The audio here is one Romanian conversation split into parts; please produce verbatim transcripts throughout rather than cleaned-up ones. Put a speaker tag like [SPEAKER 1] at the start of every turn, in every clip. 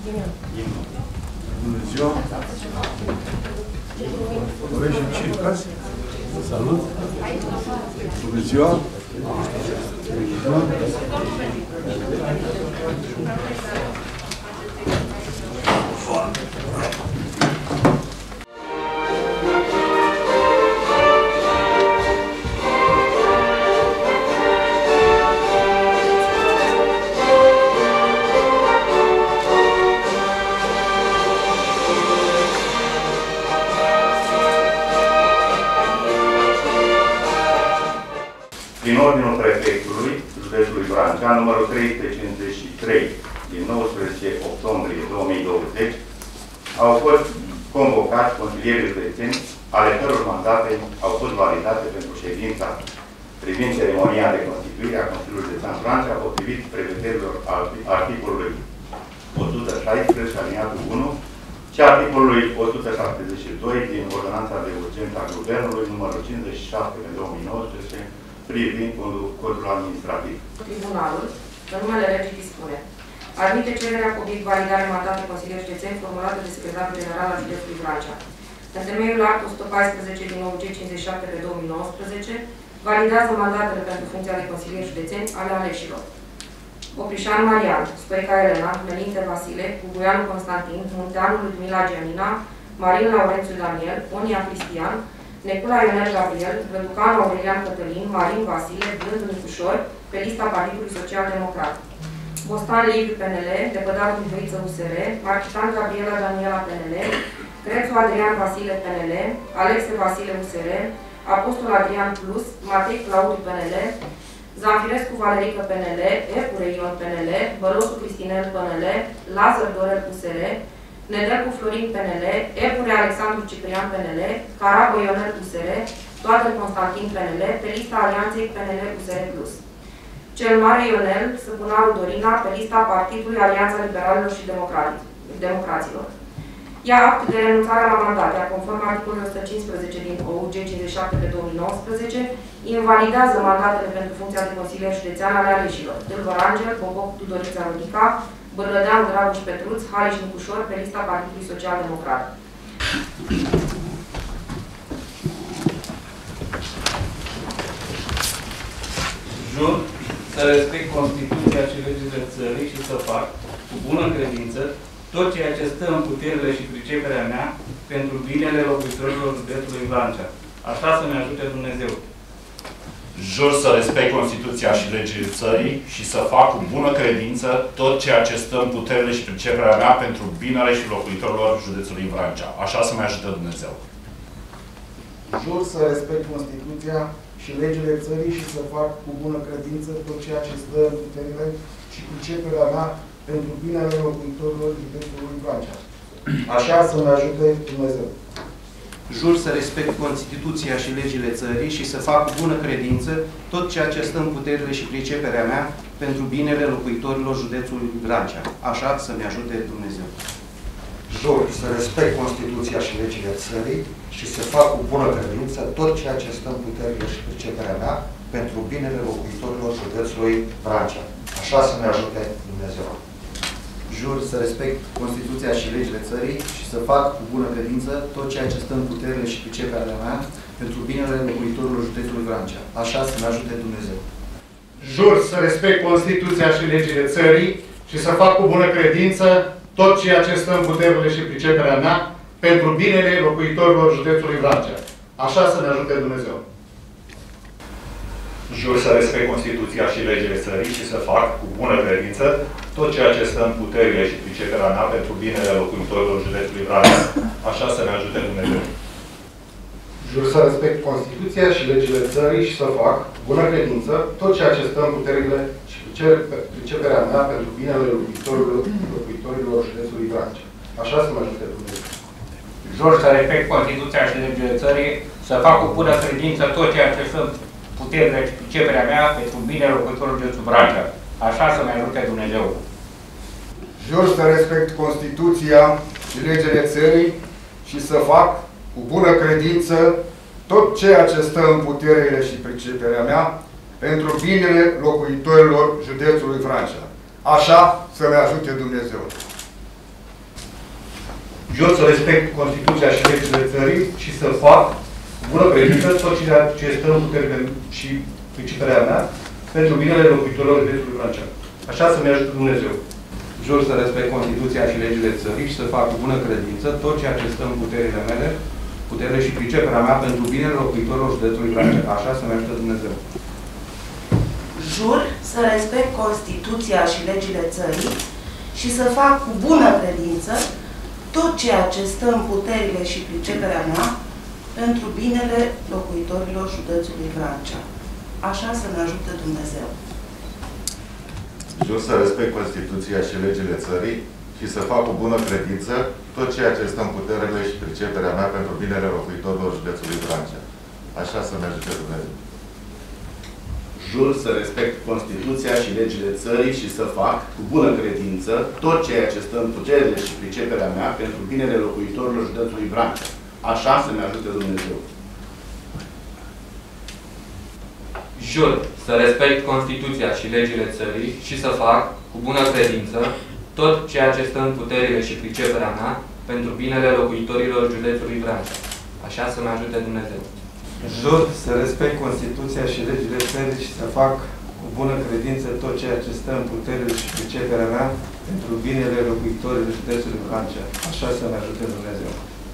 [SPEAKER 1] Bună ziua! Colegi circați? Salut! Bună ziua!
[SPEAKER 2] Prin ordinul prefectului județului Vrancea, numărul trei sute cincizeci și trei din nouăsprezece octombrie două mii douăzeci, au fost convocați consilierii județeni, ale căror mandate au fost validate pentru ședința privind ceremonia de constituire a Consiliului Județean Vrancea, potrivit prevederilor articolului o sută șaisprezece, aliniatul unu, și articolului o sută șaptezeci și doi din Ordonanța de Urgență a Guvernului, numărul cincizeci și șapte pe două mii nouăsprezece, privind codul administrativ.
[SPEAKER 3] Tribunalul, în numele legii, dispune: admite cererea cu obiect validare mandatului consilier județen formulată de secretarul general al județului Vrancea. În temeiul act o sută paisprezece din O U G cincizeci și șapte pe două mii nouăsprezece, validează mandatele pentru funcția de consilier județen ale aleșilor: Oprișan Marian, Stoica Elena, Melinte Vasile, Buguianu Constantin, Munteanu Ludmila Gianina, Marin Laurențiu Daniel, Onia Cristian, Necula Ionel Gabriel, Răducanu Aurelian Cătălin, Marin Vasile, Blându Nicușor, pe lista Partidului Social Democrat. Bostan Liviu P N L, Depădatul Mihăiță U S R, Marchitan Gabriela Daniela P N L, Crețu Adrian Vasile P N L, Alexe Vasile U S R, Apostol Adrian Plus, Matei Claudiu P N L, Zanfirescu Valerică P N L, Epure Ion P N L, Bălosu Cristinel P N L, Lazar Dorel U S R, Nedelcu Florin P N L, Epure Alexandru Ciprian P N L, Carabă Ionel U S R, Toată Constantin P N L, pe lista Alianței P N L U S R plus. Cel Mare Ionel Săpunaru Dorina, pe lista Partidului Alianța Liberalilor și Democraților. Ia act de renunțare la mandate, conform articolului o sută cincisprezece din O U G cincizeci și șapte pe două mii nouăsprezece, invalidează mandatele pentru funcția de consilier județean ale aleșilor: Tâlvăr Angel, Boboc Tudorița Rodica, Bărlădean Dragoș Petruț, Haliș Nicușor, pe lista Partidului Social Democrat.
[SPEAKER 4] Jur să respect Constituția și legile țării și să fac, cu bună credință, tot ceea ce stă în puterile și priceperea mea pentru binele locuitorilor județului Vrancea. Așa să-mi ajute Dumnezeu.
[SPEAKER 5] Jur să respect Constituția și legile țării și să fac cu bună credință tot ceea ce stă în puterile și priceperea mea pentru binele și locuitorilor județului Vrancea. Așa să-mi ajute Dumnezeu.
[SPEAKER 6] Jur să respect Constituția și legile țării și să fac cu bună credință tot ceea ce stă în puterile și priceperea mea pentru binele locuitorilor județului Vrancea. Așa să-mi ajute Dumnezeu.
[SPEAKER 7] Jur să respect Constituția și legile țării și să fac cu bună credință tot ceea ce stă în puterile și priceperea mea pentru binele locuitorilor județului Vrancea. Așa să-mi ajute Dumnezeu.
[SPEAKER 8] Jur să respect Constituția și legile țării și să fac cu bună credință tot ceea ce stă în puterile și priceperea mea pentru binele locuitorilor județului Vrancea. Așa să-mi ajute Dumnezeu.
[SPEAKER 9] Jur să respect Constituția și legile țării și să fac cu bună credință tot ceea ce stă în puterile și priceperea mea pentru binele locuitorilor județului Vrancea. Așa să-mi ajute Dumnezeu.
[SPEAKER 10] Jur să respect Constituția și legile țării și să fac cu bună credință tot ceea ce stă în puterile și priceperea mea pentru binele locuitorilor județului Vrancea. Așa să-mi ajute Dumnezeu.
[SPEAKER 5] Jur să respect Constituția și legile țării și să fac cu bună credință tot ceea ce stă în puterile și priceperea mea pentru binele locuitorilor județului Vrancea. Așa să-mi ajute Dumnezeu.
[SPEAKER 6] Jur să respect Constituția și legile țării și să fac cu bună credință tot ceea ce stă în puterile și priceperea mea pentru binele locuitorilor, locuitorilor județului Vrancea. Așa să-mi ajute Dumnezeu.
[SPEAKER 11] Jur să respect Constituția și legile țării, să fac cu bună credință tot ceea ce sunt puterile și priceperea mea pentru binele locuitorilor județului Vrancea. Așa să-mi ajute Dumnezeu.
[SPEAKER 6] Jur să respect Constituția și legile țării și să fac cu bună credință tot ceea ce stă în puterile și priceperea mea pentru binele locuitorilor județului Vrancea. Așa să-mi ajute Dumnezeu.
[SPEAKER 10] Jur să respect Constituția și legile țării și să fac bună credință tot ceea ce stă în puterile și priceperea mea pentru binele locuitorilor județului Vrancea. Așa să-mi ajute Dumnezeu.
[SPEAKER 7] Jur să respect Constituția și legile țării și să fac cu bună credință tot ceea ce stă în puterile mele, puterile și priceperea mea pentru binele locuitorilor județului Vrancea. Așa să-mi ajute Dumnezeu.
[SPEAKER 12] Jur să respect Constituția și legile țării și să fac cu bună credință tot ceea ce stă în puterile și priceperea mea pentru binele locuitorilor județului Vrancea. Așa să-mi ajute Dumnezeu.
[SPEAKER 13] Jur să respect Constituția și legile țării și să fac cu bună credință tot ceea ce stă în puterile și priceperea mea pentru binele locuitorilor județului Vrancea. Așa să-mi ajute Dumnezeu.
[SPEAKER 14] Jur să respect Constituția și legile țării și să fac cu bună credință tot ceea ce stă în puterile și priceperea mea pentru binele locuitorilor județului Vrancea. Așa să-mi ajute Dumnezeu.
[SPEAKER 15] Jur să respect Constituția și legile țării și să fac cu bună credință tot ceea ce stă în puterile și priceperea mea pentru binele locuitorilor județului Vrancea. Așa să-mi ajute Dumnezeu.
[SPEAKER 7] Jur să respect Constituția și legile țării și să fac cu bună credință tot ceea ce stă în puterile și priceperea mea pentru binele locuitorilor județului Vrancea. Așa să-mi ajute Dumnezeu.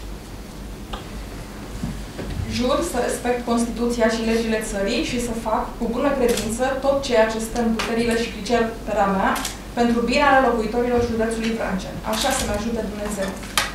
[SPEAKER 16] Jur să respect Constituția și legile țării și să fac cu bună credință tot ceea ce stă în puterile și priceperea mea pentru binele locuitorilor județului Vrancea. Așa să-mi ajute Dumnezeu.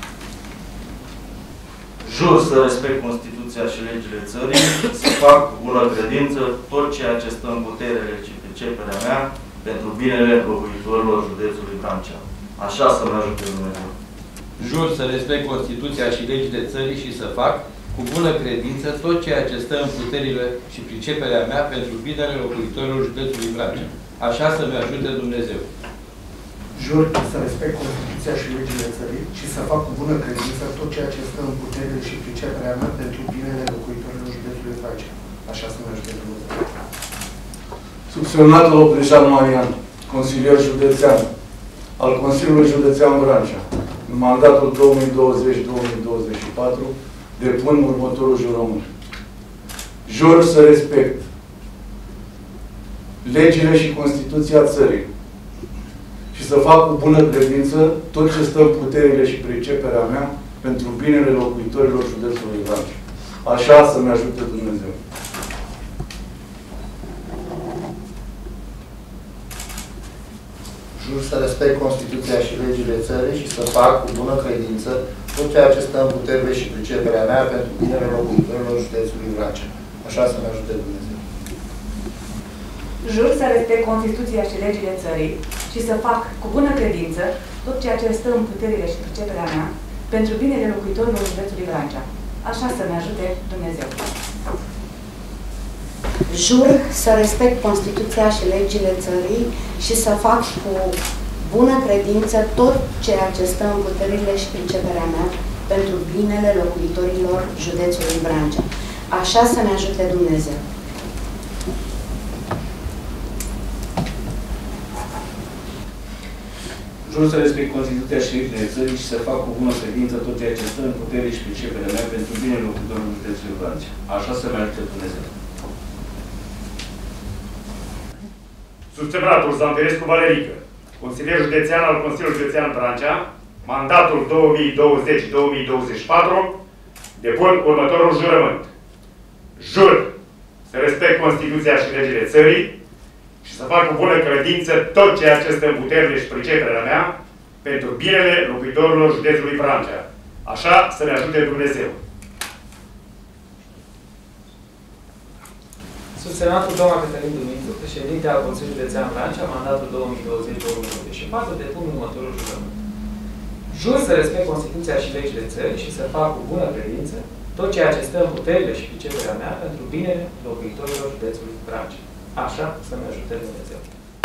[SPEAKER 17] Jur să respect Constituția și legile țării, să fac cu bună credință tot ceea ce stă în puterile și priceperea mea pentru binele locuitorilor județului Vrancea. Așa să-mi ajute Dumnezeu.
[SPEAKER 18] Jur să respect Constituția și legile țării și să fac cu bună credință tot ceea ce stă în puterile și priceperea mea pentru binele locuitorilor județului Vrancea. Așa să-mi ajute Dumnezeu.
[SPEAKER 6] Jur să respect Constituția și legile țării și să fac cu bună credință tot ceea ce stă în puterile și priceperea mea pentru binele locuitorilor județului Vrancea. Așa să-mi ajute Dumnezeu.
[SPEAKER 1] Subsemnatul Oprișan Marian, consilier județean al Consiliului Județean Vrancea, în mandatul două mii douăzeci - două mii douăzeci și patru, depun următorul jurământ. Jur să respect legile și Constituția țării și să fac cu bună credință tot ce stă în puterile și priceperea mea pentru binele locuitorilor județului Vrancea. Așa să-mi ajute Dumnezeu.
[SPEAKER 9] Jur să respect Constituția și legile țării și să fac cu bună credință tot ceea ce stă în puterile și priceperea mea pentru binele locuitorilor județului Vrancea. Așa să-mi ajute Dumnezeu.
[SPEAKER 19] Jur să respect Constituția și legile țării și să fac cu bună credință tot ceea ce stă în puterile și priceperea mea pentru binele locuitorilor județului Vrancea. Așa să-mi ajute Dumnezeu.
[SPEAKER 12] Jur să respect Constituția și legile țării și să fac cu bună credință tot ceea ce stă în puterile și priceperea mea pentru binele locuitorilor județului Vrancea. Așa să-mi ajute Dumnezeu.
[SPEAKER 20] Jur să respect Constituția și legile țării și să fac cu bună credință tot ceea ce stă în putere și priceperea mea pentru binele locuitorilor județului Vrancea. Așa să-mi ajute Dumnezeu.
[SPEAKER 2] Subsemnatul Zamperescu Valerică, consilier județean al Consiliului Județean Vrancea, mandatul două mii douăzeci - două mii douăzeci și patru, depun următorul jurământ. Jur să respect Constituția și legile țării și să fac cu bună credință tot ceea ce stă în puterile și priceperea mea pentru binele locuitorilor județului Vrancea. Așa să ne ajute Dumnezeu.
[SPEAKER 21] Subsemnatul doamna Cătălin Dumitru, președinte al Consiliului Județean Vrancea, mandatul două mii douăzeci - două mii douăzeci și patru, depun următorul jurământ. Jur să respect Constituția și legile țării și să fac cu bună credință tot ceea ce stă în puterile și priceperea mea pentru binele locuitorilor județului Vrancea. Așa să-mi ajute Dumnezeu.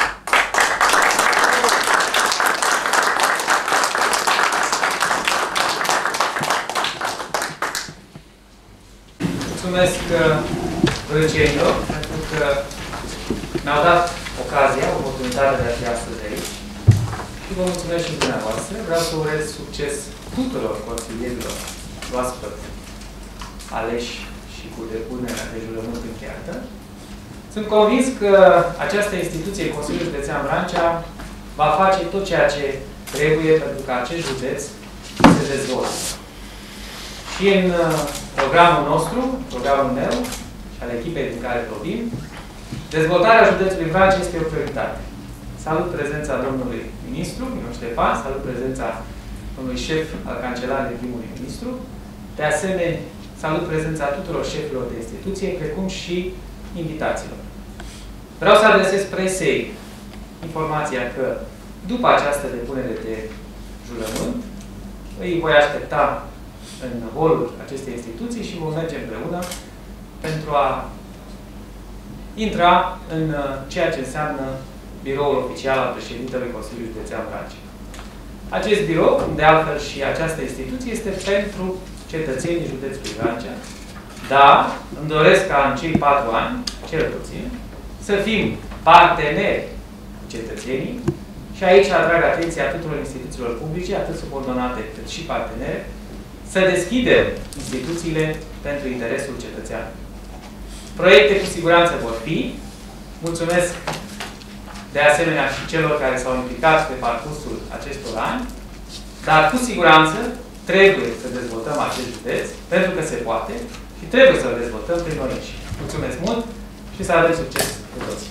[SPEAKER 21] Mulțumesc râcenilor pentru că mi-au dat ocazia, oportunitatea de a fi astăzi aici. Și vă mulțumesc și dumneavoastră. Vreau să urez succes tuturor consilierilor oaspeți aleși și cu depunerea de jurământ încheiată. Sunt convins că această instituție, Consiliul Județean Vrancea, va face tot ceea ce trebuie pentru ca acest județ să se dezvolte. Și în programul nostru, programul meu și al echipei din care provin, dezvoltarea județului Vrancea este o prioritate. Salut prezența domnului ministru, Minu Ștefan, salut prezența domnului șef al Cancelarului primului ministru. De asemenea, salut prezența tuturor șefilor de instituție, precum și invitațiilor. Vreau să adresez presei informația că după această depunere de jurământ, îi voi aștepta în holul acestei instituții și vom merge împreună pentru a intra în ceea ce înseamnă biroul oficial al președintelui Consiliului Județean Vrancea. Acest birou, de altfel și această instituție, este pentru cetățenii județului Vrancea, dar îmi doresc ca în cei patru ani, cel puțin, să fim parteneri cu cetățenii și aici atrag atenția tuturor instituțiilor publice, atât subordonate cât și parteneri, să deschidem instituțiile pentru interesul cetățeanului. Proiecte cu siguranță vor fi. Mulțumesc de asemenea și celor care s-au implicat pe parcursul acestor ani, dar cu siguranță trebuie să dezvoltăm acest județ, pentru că se poate și trebuie să-l dezvoltăm prin noi înșine. Mulțumesc mult și să avem succes cu toții!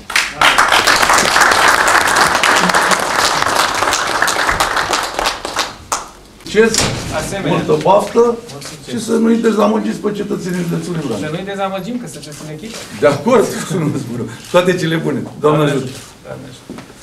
[SPEAKER 1] Succes,
[SPEAKER 21] asemenea,
[SPEAKER 1] multă baftă și să nu-i dezamăgiți pe cetățenii județului Vrancea.
[SPEAKER 21] Să nu-i dezamăgim, că sunteți în echipă.
[SPEAKER 1] De acord, sună bună. Toate cele bune. Doamne ajută!
[SPEAKER 21] Doamne ajută!